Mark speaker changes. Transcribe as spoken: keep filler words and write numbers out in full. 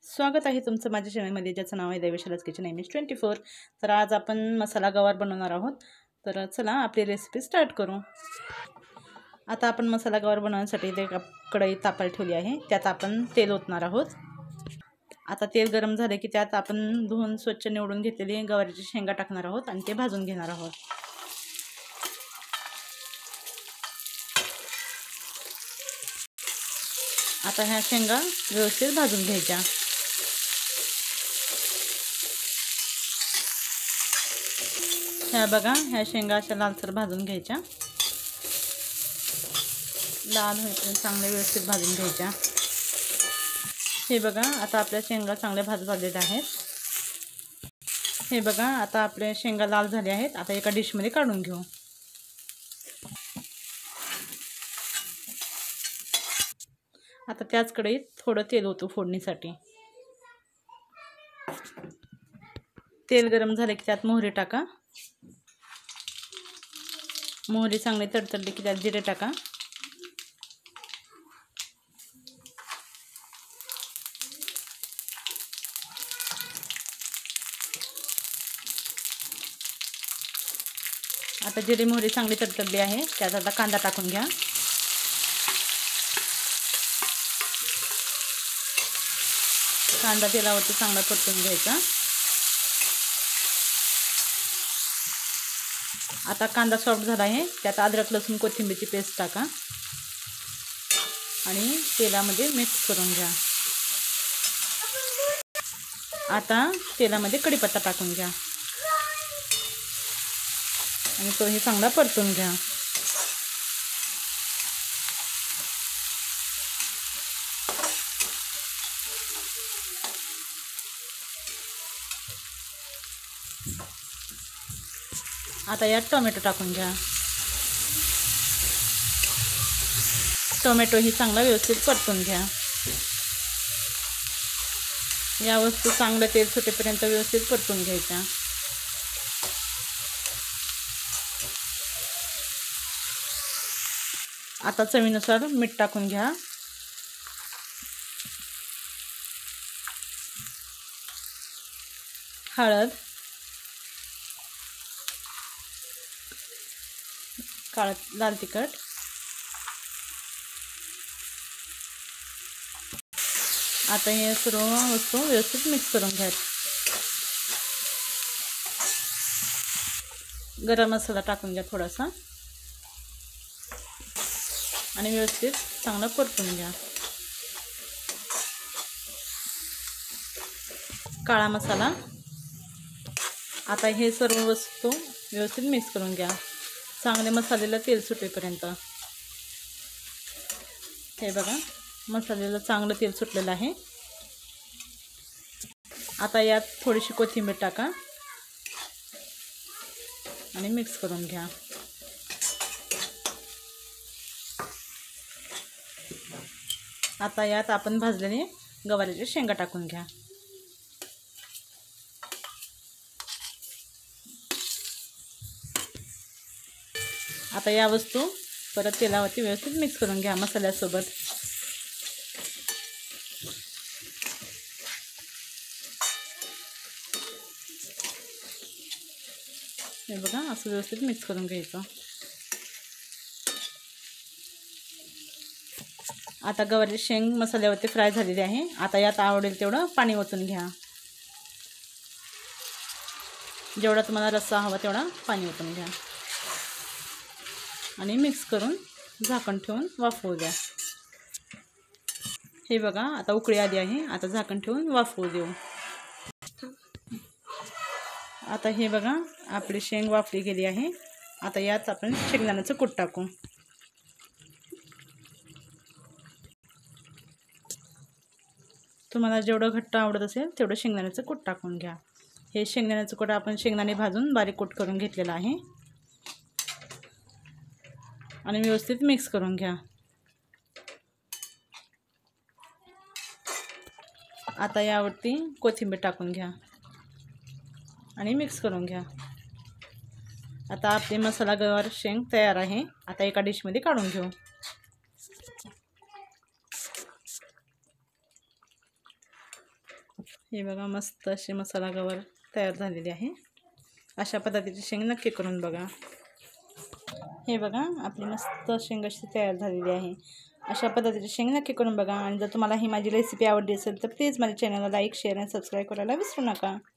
Speaker 1: स्वागत आहे तुमचं माझ्या चॅनलमध्ये, ज्याचं नाव आहे दैवशालाच kitchen M H twenty four. तर आज आपण मसाला गवार बनवणार आहोत। तर चला आपली रेसिपी स्टार्ट करू। आता आपण मसाला गवार बनवण्यासाठी एक कढई तापायला ठेवली आहे, त्यात आपण तेल ओतणार आहोत। आता तेल गरम झाले की त्यात आपण धुवून स्वच्छ निवडून घेतलेली गवारीची शेंगा टाकणार आहोत आणि ते भाजून घेणार आहोत। आता ह्या शेंगा व्यवस्थित भाजून घ्यायच्या। ह्या बघा, ह्या शेंगा अशा लालसर भाजून घ्यायच्या, लाल होईपर्यंत चांगले व्यवस्थित भाजून घ्यायच्या। हे बघा, आता आपल्या शेंगा चांगल्या भाज भाजलेल्या आहेत। हे बघा, आता आपल्या शेंगा लाल झाल्या आहेत। आता एका डिशमध्ये काढून घेऊ। आता त्याच कढईत थोडं तेल ओतू फोडणीसाठी। तेल गरम झाले की त्यात मोहरी टाका। मोहरी चांगली तडतडली की त्यात जिरे टाका। आता जिरे मोहरी चांगली तडतडली आहे, त्यात आता कांदा टाकून घ्या। कांदा तेलावरती चांगला परतून घ्यायचा। आता कांदा सॉफ्ट झाला आहे, त्यात अद्रक लसूण कोथिंबीरची पेस्ट टाका आणि तेलामध्ये मिक्स करून घ्या। आता तेलामध्ये कढीपत्ता टाकून घ्या आणि तोही चांगला परतून घ्या। आता यात टोमॅटो टाकून घ्या। टोमॅटो ही चांगला व्यवस्थित परतून घ्या। या वस्तू चांगलं तेल सुटेपर्यंत व्यवस्थित परतून घ्यायच्या। आता चवीनुसार मीठ टाकून घ्या। हळद, काळं लाल तिखट, आता हे सर्व वस्तू व्यवस्थित मिक्स करून घ्या। गरम मसाला टाकून घ्या थोडासा आणि व्यवस्थित चांगला परतून घ्या। काळा मसाला, आता हे सर्व वस्तू व्यवस्थित मिक्स करून घ्या, चांगले मसाल्याला तेल सुटेपर्यंत। हे बघा, मसाल्याला चांगलं तेल सुटलेलं आहे। आता यात थोडीशी कोथिंबीर टाका आणि मिक्स करून घ्या। आता यात आपण भाजलेले गवारीचे शेंगा टाकून घ्या। आता या वस्तू परत तेलावरती व्यवस्थित मिक्स करून घ्या मसाल्यासोबत। हे बघा, असं व्यवस्थित मिक्स करून घ्यायचं। आता गवारीची शेंग मसाल्यावरती फ्राय झालेली आहे। आता यात आवडेल तेवढं पाणी ओतून घ्या। जेवढा तुम्हाला रस्सा हवा तेवढा पाणी ओतून घ्या आणि मिक्स करून झाकण ठेवून वाफवू द्या। हे बघा, आता उकळी आली आहे। आता झाकण ठेवून वाफवू देऊ। आता हे बघा, आपली शेंग वाफली गेली आहे। आता यात आपण शेंगदाण्याचं कूट टाकू। तुम्हाला जेवढं घट्ट आवडत असेल तेवढं शेंगदाण्याचं कूट टाकून घ्या। हे शेंगदाण्याचं कूट आपण शेंगदाणे भाजून बारीक कूट करून घेतलेलं आहे आणि व्यवस्थित मिक्स करून घ्या। आता यावरती कोथिंबीर टाकून घ्या आणि मिक्स करून घ्या। आता आपली मसाला गवार शेंग तयार आहे। आता एका डिशमध्ये काढून घेऊ। हे बघा मस्त अशी मसाला गवार तयार झालेली आहे. अशा पद्धतीची शेंग नक्की करून बघा. हे बघा आपली मस्त शेंग अशी तयार झालेली आहे. अशा पद्धतीची शेंग नक्की करून बघा. आणि जर तुम्हाला ही माझी रेसिपी आवडली असेल तर प्लीज माझ्या चॅनलला लाईक शेअर आणि सबस्क्राईब करायला विसरू नका.